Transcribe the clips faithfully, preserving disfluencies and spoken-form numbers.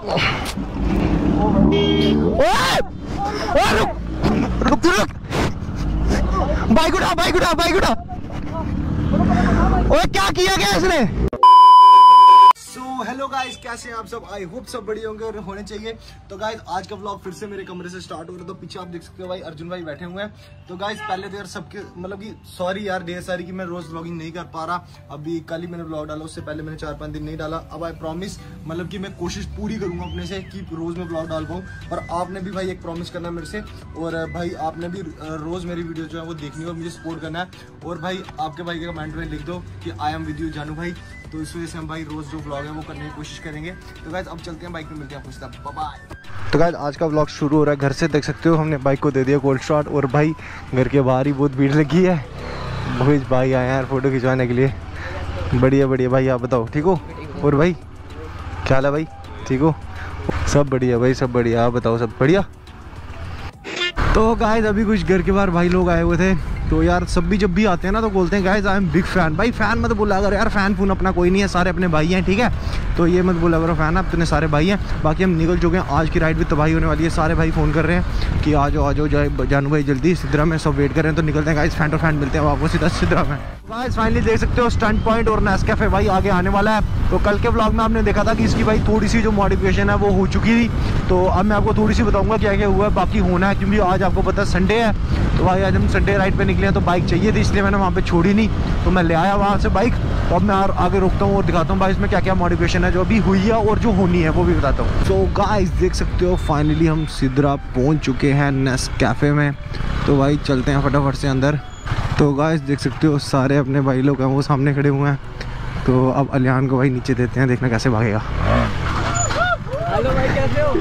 रुक रुक रुक, बाइक उठा बाइक उठा बाइक उठा। ओए क्या किया क्या इसने? हेलो गाइस, कैसे हैं आप सब? आई होप सब बढ़िया होंगे और होने चाहिए। तो गाइस आज का व्लॉग फिर से मेरे कमरे से स्टार्ट हो रहा है। तो पीछे आप देख सकते हो भाई अर्जुन भाई बैठे हुए हैं। तो गाइस पहले तो यार सबके मतलब कि सॉरी यार ढेर सारी कि मैं रोज व्लॉगिंग नहीं कर पा रहा। अभी कल ही मैंने व्लॉग डाला, उससे पहले मैंने चार पांच दिन नहीं डाला। अब आई प्रॉमिस मतलब कि मैं कोशिश पूरी करूंगा अपने से कि रोज मैं व्लॉग डाल पाऊँ। और आपने भी भाई एक प्रॉमिस करना है मेरे से, और भाई आपने भी रोज मेरी वीडियो जो है वो देखनी है और मुझे सपोर्ट करना है। और भाई आपके भाई के कमेंट में लिख दो कि आई एम विद यू जानू भाई। तो इस वजह से हम भाई रोज जो व्लॉग है वो करने की कोशिश करेंगे। तो गाइस अब चलते हैं, बाइक में मिलते हैं आपको। Bye bye. तो गाइस आज का व्लॉग शुरू हो रहा है घर से। देख सकते हो हमने बाइक को दे दिया कोल्ड स्टार्ट, और भाई घर के बाहर ही बहुत भीड़ लगी है। भाई भाई आए यार फोटो खिंचवाने के लिए। बढ़िया बढ़िया भाई, आप बताओ ठीक हो? और भाई क्या हाल है भाई, ठीक हो? सब बढ़िया भाई, सब बढ़िया। आप बताओ सब बढ़िया? तो गाइस अभी कुछ घर के बाहर भाई लोग आए हुए थे। तो यार सब भी जब भी आते हैं ना तो बोलते हैं guys I am big fan. भाई फैन मत बोला करो यार, फैन फून अपना कोई नहीं है, सारे अपने भाई हैं, ठीक है? तो ये मत बोला करो फैन, अब इतने सारे भाई हैं। बाकी हम निकल चुके हैं, आज की राइड भी तबाही होने वाली है। सारे भाई फ़ोन कर रहे हैं कि आ जाओ आ जाओ जाए जानू भाई जल्दी। सिद्धरा में सब वेट कर रहे हैं। तो निकलते हैं गाइस, फैन टू फैन मिलते हैं आपको सीधा सिद्धरा में। गाइस फाइनली देख सकते हो स्टंट पॉइंट और नेस्कैफे भाई आगे आने वाला है। तो कल के व्लॉग में आपने देखा था कि इसकी भाई थोड़ी सी जो मॉडिफिकेशन है वो हो चुकी थी। तो अब मैं आपको थोड़ी सी बताऊंगा क्या क्या हुआ है, बाकी होना है, क्योंकि आज आपको पता है संडे है। तो भाई आज हम संडे राइड पे निकले हैं, तो बाइक चाहिए थी इसलिए मैंने वहाँ पे छोड़ी नहीं। तो मैं ले आया वहाँ से बाइक। तो अब मैं आगे रुकता हूँ और दिखाता हूँ भाई इसमें क्या क्या मॉडिफिकेशन है जो अभी हुई है और जो होनी है वो भी बताता हूँ। तो गाइस देख सकते हो फाइनली हम सिद्धरा पहुँच चुके हैं नेस्कैफे में। तो भाई चलते हैं फटाफट से अंदर। तो गाइस देख सकते हो सारे अपने भाई लोग हैं वो सामने खड़े हुए हैं। तो अब अलियान को भाई नीचे देते हैं, देखना कैसे भागेगा। हेलो भाई कैसे हो?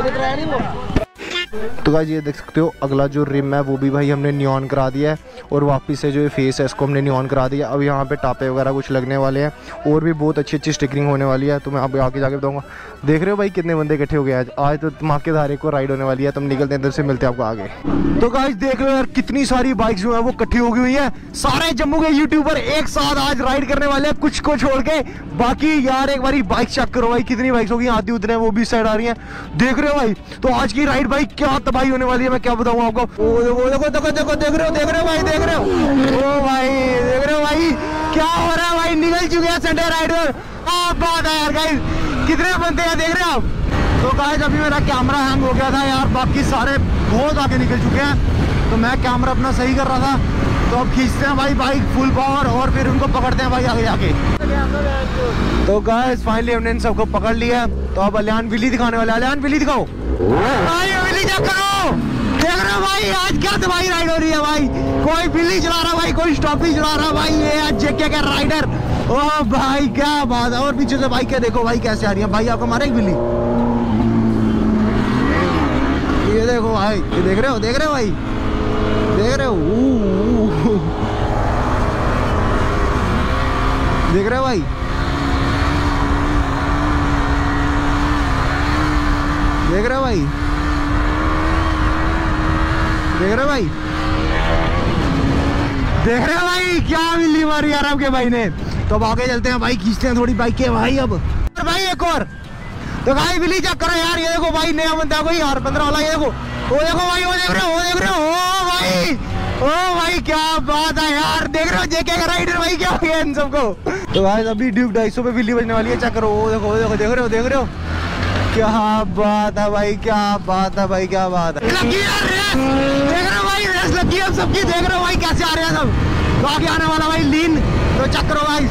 तो गाइस ये देख सकते हो अगला जो रिम है वो भी भाई हमने नियॉन करा दिया है, और वापस से जो ये फेस है इसको हमने नियॉन करा दिया। अब यहाँ पे टापे वगैरह कुछ लगने वाले हैं और भी बहुत अच्छी अच्छी स्टिकरिंग होने वाली है। तो मैं अब आगे जाके बताऊंगा। देख रहे हो भाई कितने बंदे इकट्ठे हो गए आज। आज तो धमाकेदार एक को राइड होने वाली है। तो हम निकलते हैं इधर से, मिलते हैं आपको आगे। तो गाइस देख लो यार कितनी सारी बाइक्स जो है वो इकट्ठी हो गई हुई है। सारे जम्मू के यूट्यूबर एक साथ आज राइड करने वाले हैं, कुछ को छोड़ के। बाकी यार एक बारी बाइक चेक करो भाई, कितनी बाइक्स होगी, आधी उतने वो भी साइड आ रही है। देख रहे हो भाई, तो आज की राइड भाई क्या तबाही होने वाली है, मैं क्या बताऊं आपको। ओ देखो देखो देखो देखो देख रहे हो देख रहे हो भाई देख रहे हो ओ भाई देख रहे हो भाई क्या हो रहा है भाई। निकल चुके हैं संडे राइड पर। क्या बात है यार गाइस, कितने बंदे हैं देख रहे हो आप। तो गाइस अभी मेरा कैमरा हैंग हो गया था यार, बाकी सारे बहुत आगे निकल चुके हैं। तो मैं कैमरा अपना सही कर रहा था। तो अब खींचते हैं भाई बाइक फुल पावर और फिर उनको पकड़ते हैं भाई आगे जाके। तो गाइस फाइनली हमने इन सबको पकड़ लिया। तो अब अलियान बिल्ली दिखाने वाले। अलियान बिल्ली दिखाओ भाई, बिल्ली चेक करो। देख रहे हो भाई आज क्या तबाही राइड हो रही है भाई। कोई बिल्ली चला रहा भाई, कोई स्टॉपी चला रहा भाई। ये आज जेके का राइडर। ओ भाई क्या बात है। और पीछे से भाई क्या देखो भाई कैसे आ रही है भाई। आपको मारे बिल्ली, ये देखो भाई, ये देख रहे हो देख रहे हो भाई देख रहे हो देख रहे हो भाई देख रहे हो भाई देख रहे हो भाई देख रहे हो भाई क्या बिल्ली मारी यार आपके भाई ने। तो अब आगे चलते हैं भाई, खींचते हैं थोड़ी बाइक के भाई। अब भाई एक और। तो भाई बिल्ली चेक करो यार, ये देखो भाई नया बंदा कोई यार पंद्रह वाला। ये देखो वो देखो भाई, वो देख रहे हो वो देख रहे हो ओ भाई ओ भाई क्या बात है यार। देख रहे हो जेके का राइडर भाई क्या हो गया इन सबको। तो भाई अभी ड्यूक ढाई सौ पे बिल्ली बजने वाली है, चेक करो वो देखो वो देखो देख रहे हो देख रहे हो क्या बात है भाई, क्या बात है भाई, क्या बात है। लगी है रेस, देख रहे हो भाई रेस लगी है सबकी। देख रहे हो भाई कैसे आ रहे हैं सब। तो आगे आने वाला भाई लीन। तो चेक करो भाई,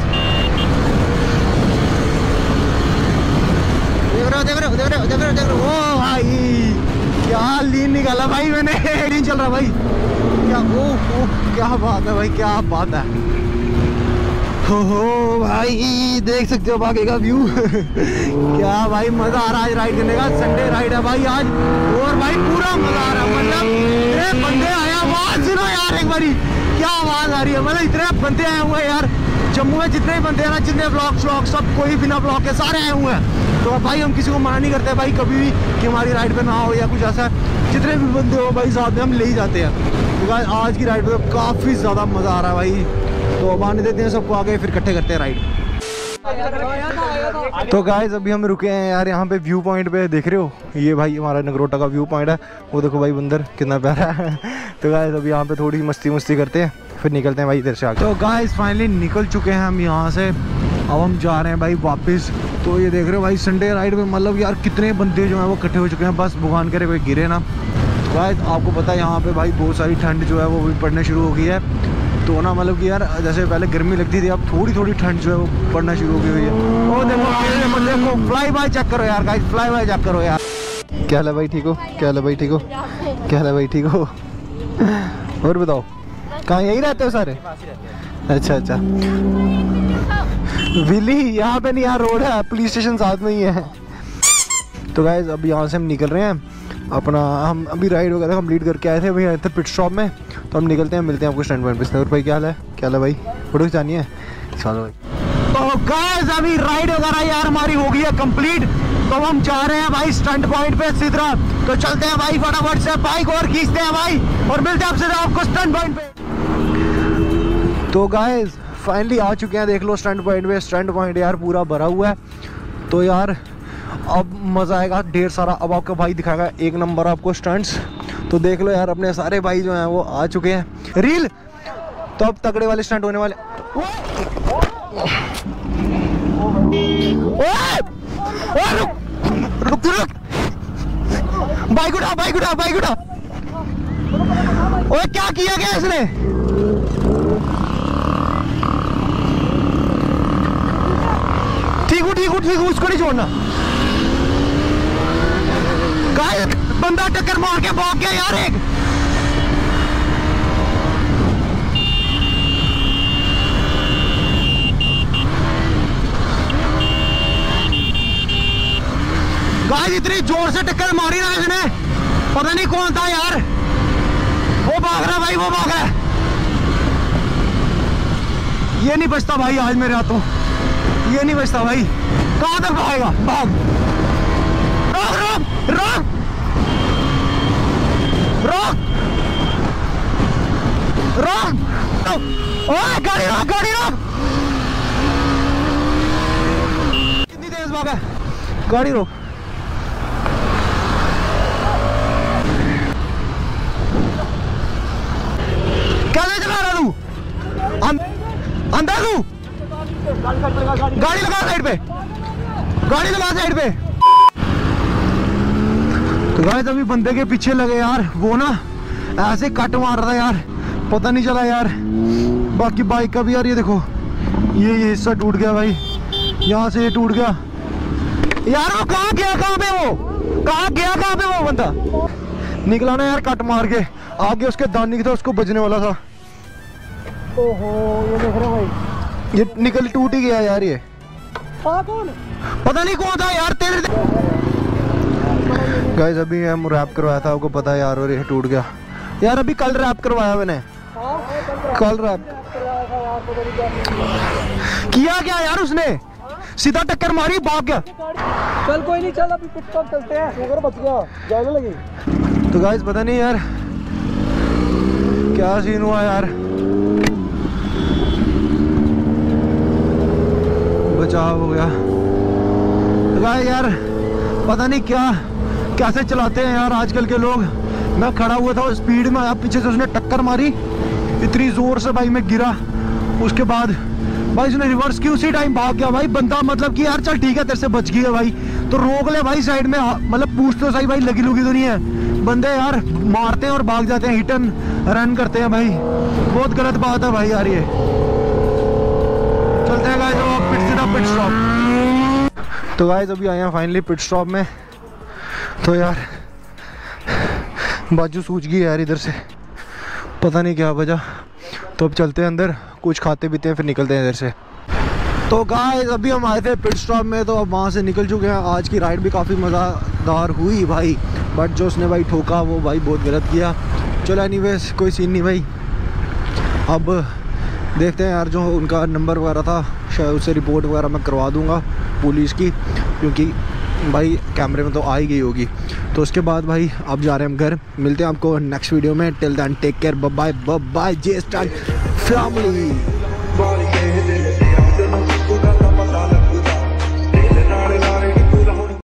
देख रहे हो देख रहे हो देख रहे हो देख रहे हो देख रहे हो ओ भाई क्या लीन निकाला भाई मैंने। लीन चल रहा भाई क्या। ओ क्या बात है भाई, क्या बात है। हो हो भाई देख सकते हो आगे का व्यू। क्या भाई मजा आ रहा है आज राइड करने का। संडे राइड है भाई आज, और भाई पूरा मजा आ रहा है। मतलब बंदे आया आवाज सुनो यार एक बारी, क्या आवाज आ रही है। मतलब इतने बंदे आए हुए हैं यार जम्मू में, जितने बंदे हैं ना, जितने ब्लॉग व्लॉग सब कोई बिना ब्लॉग के सारे आए हुए हैं। तो भाई हम किसी को मना नहीं करते भाई कभी भी कि हमारी राइड पे ना हो या कुछ ऐसा। जितने भी बंदे हो भाई साथ में हम ले ही जाते हैं। तो भाई आज की राइड पे तो काफ़ी ज़्यादा मज़ा आ रहा है भाई। तो अब आने देते हैं सबको आगे, फिर इकट्ठे करते हैं राइड। तो गाइस अभी हम रुके हैं यार यहाँ पे व्यू पॉइंट पे, देख रहे हो ये भाई हमारा नगरोटा का व्यू पॉइंट है। वो देखो भाई बंदर कितना प्यारा है। तो गाइस अभी यहाँ पे थोड़ी मस्ती मस्ती करते हैं फिर निकलते हैं भाई इधर से आगे। तो गाइस फाइनली निकल चुके हैं हम यहाँ से, अब हम जा रहे हैं भाई वापस। तो ये देख रहे हो भाई संडे राइड में मतलब यार कितने बंदे जो है वो इकट्ठे हो चुके हैं, बस भगवान करे कोई गिरे ना। गाइस आपको पता है यहाँ पे भाई बहुत सारी ठंड जो है वो भी पड़ने शुरू हो गई है। तो ना मतलब कि यार जैसे पहले गर्मी लगती थी अब थोड़ी थोड़ी ठंड जो है वो पड़ना शुरू हो गई है। ओ देखो देखो फ्लाई बाय चेक करो यार गाइस, फ्लाई बाय चेक करो यार। क्या हाल है भाई, ठीक हो? क्या हाल है भाई, ठीक हो? क्या हाल है भाई, ठीक हो? और बताओ कहाँ यही रहते हो सारे? अच्छा अच्छा विली यहाँ पे नहीं यार, रोड है, पुलिस स्टेशन साथ में ही है। तो गाइस अब यहाँ से हम निकल रहे हैं अपना, हम अभी राइड वगैरह कंप्लीट करके आए थे, अभी आए थे पिट स्टॉप में। तो हम निकलते हैं, मिलते हैं आपको स्टैंड पॉइंट पे। स्नेहर भाई क्या हाल है? क्या हाल है भाई, फोटो खिंचानी है? चलो भाई। तो गाइस अभी राइड वगैरह यार हमारी हो गई है कंप्लीट। तो हम जा रहे हैं भाई स्टैंड पॉइंट पे सीधा। तो चलते हैं भाई फटाफट से, बाइक और खींचते हैं भाई और मिलते हैं आपसे आपको स्टैंड पॉइंट पे। तो गाइस फाइनली आ चुके हैं, देख लो स्टैंड पॉइंट पे। स्टैंड पॉइंट यार पूरा भरा हुआ है। तो यार अब मज़ा आएगा ढेर सारा। अब आपका भाई दिखाएगा एक नंबर आपको स्टंट्स। तो देख लो यार अपने सारे भाई जो हैं वो आ चुके हैं। रील तो अब तगड़े वाले स्टंट होने वाले। रुक रुक रुक, बाइक उठा बाइक उठा बाइक उठा। ओए क्या किया गया इसने? ठीक हूँ ठीक हूँ ठीक हूँ, उसको नहीं छोड़ना। गाइस बंदा टक्कर मार के भाग गया यार एक। गाइस इतनी जोर से टक्कर मारी ना इसने, पता नहीं कौन था यार। वो भाग रहा भाई, वो भाग रहा है। ये नहीं बचता भाई आज मेरे हाथों, ये नहीं बचता भाई। कहां तक भागेगा? भाग, रोक रोक रोक रोक रोक। ओए गाड़ी रोक गाड़ी रोक। कितनी तेज भागा, गाड़ी रोक। कैसे चला रहा तू? अंदर तू गाड़ी लगा साइड पे, गाड़ी लगा साइड पे। तो गाइस अभी बंदे के पीछे लगे यार, वो ना ऐसे कट मार रहा था यार, पता नहीं चला यार। बाकी बाइक का भी यार ये देखो, ये ये हिस्सा टूट गया भाई, यहाँ से ये टूट गया यार। वो कहाँ गया, कहाँ पे वो, कहाँ गया, कहाँ पे वो बंदा निकला ना यार कट मार के। आगे उसके दानी की था, उसको बजने वाला था। ओहो ये देख रहे भाई, ये निकल टूट ही गया यार। ये कौन? पता नहीं कौन था यार तेरे। गाइस अभी हम रैप करवाया था, आपको पता है यार, और ये टूट गया यार। अभी कल रैप करवाया मैंने, कल रैप किया क्या यार उसने, सीधा टक्कर मारी भाग गया। चल कोई नहीं, चल अभी पिट स्टॉप चलते हैं। शुगर बच गया, जाने लगी। तो गाइस पता नहीं यार क्या सीन हुआ यार, बचाव हो गया। तो गाइस यार पता नहीं क्या कैसे चलाते हैं यार आजकल के लोग। मैं खड़ा हुआ था स्पीड में आया, पीछे से उसने टक्कर मारी इतनी जोर से भाई, मैं गिरा। उसके बाद भाई उसने रिवर्स की, उसी टाइम भाग गया भाई बंदा। मतलब कि यार चल ठीक है तेरे से बच गया भाई, तो रोक ले भाई साइड में, मतलब पूछ तो सही भाई लगी लुगी तो नहीं है। बंदे यार मारते हैं और भाग जाते हैं, हिट एंड रन करते हैं भाई, बहुत गलत बात है भाई यार ये। चलते हैं गाइस अब पिट सीधा पिट स्टॉप। तो गाइस अभी आए हैं फाइनली पिट स्टॉप में। तो यार बाजू सूज गई यार इधर से, पता नहीं क्या वजह। तो अब चलते हैं अंदर, कुछ खाते पीते हैं फिर निकलते हैं इधर से। तो गाइस अभी हम आए थे पिट स्टॉप में, तो अब वहाँ से निकल चुके हैं। आज की राइड भी काफ़ी मज़ेदार हुई भाई, बट जो उसने भाई ठोका वो भाई बहुत गलत किया। चलो एनीवेज कोई सीन नहीं भाई। अब देखते हैं यार, जो उनका नंबर वगैरह था शायद उससे रिपोर्ट वगैरह मैं करवा दूंगा पुलिस की, क्योंकि भाई कैमरे में तो आ ही गई होगी। तो उसके बाद भाई अब जा रहे हैं हम घर। मिलते हैं आपको नेक्स्ट वीडियो में। Till then take care, bye bye bye J star family.